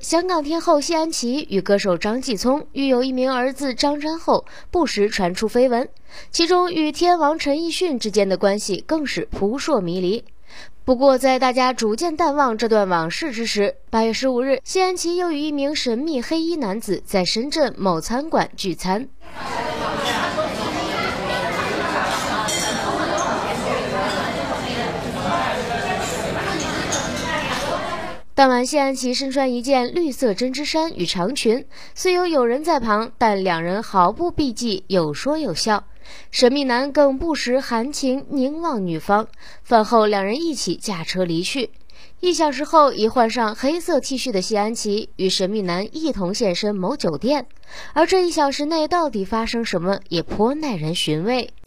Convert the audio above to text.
香港天后谢安琪与歌手张继聪育有一名儿子张瞻后，不时传出绯闻，其中与天王陈奕迅之间的关系更是扑朔迷离。不过，在大家逐渐淡忘这段往事之时，8月15日，谢安琪又与一名神秘黑衣男子在深圳某餐馆聚餐。当晚，谢安琪身穿一件绿色针织衫与长裙，虽有友人在旁，但两人毫不避忌，有说有笑。神秘男更不时含情凝望女方。饭后，两人一起驾车离去。1小时后，已换上黑色 T 恤的谢安琪与神秘男一同现身某酒店，而这1小时内到底发生什么，也颇耐人寻味。